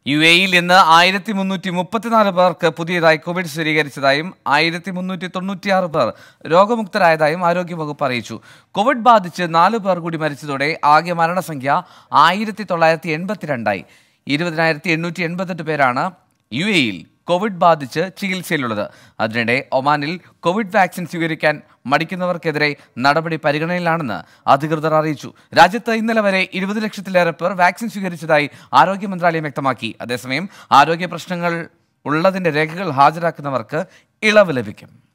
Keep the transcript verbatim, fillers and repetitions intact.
U എയിൽ ഇന്ന് ആയിരത്തി മുന്നൂറ്റി മുപ്പത്തിനാല് പേർക്ക് പുതിയതായി കോവിഡ് സ്ഥിരീകരിച്ചതായും ആയിരത്തി മുന്നൂറ്റി തൊണ്ണൂറ്റിയാറ് പേർ രോഗമുക്തരായതായും ആരോഗ്യവകുപ്പ് അറിയിച്ചു. കോവിഡ് ബാധിച്ച് നാല് പേർ കൂടി മരിച്ചതോടെ ആകെ മരണസംഖ്യ ആയിരത്തി തൊള്ളായിരത്തി എൺപത്തിരണ്ടായി. ഇരുപതിനായിരത്തി എണ്ണൂറ്റി എൺപത്തെട്ട് പേരാണ് യു എയിൽ കോവിഡ് ബാധിച്ച് ചികിത്സയിലുള്ളത്. അതിനിടെ ഒമാനിൽ കോവിഡ് വാക്സിൻ സ്വീകരിക്കാൻ മടിക്കുന്നവർക്കെതിരെ നടപടി പരിഗണനയിലാണെന്ന് അധികൃതർ അറിയിച്ചു. രാജ്യത്ത് ഇന്നലെ വരെ ഇരുപത് ലക്ഷത്തിലേറെ പേർ വാക്സിൻ സ്വീകരിച്ചതായി ആരോഗ്യ മന്ത്രാലയം വ്യക്തമാക്കി. അതേസമയം ആരോഗ്യ പ്രശ്നങ്ങൾ ഉള്ളതിന്റെ രേഖകൾ ഹാജരാക്കുന്നവർക്ക് ഇളവ് ലഭിക്കും.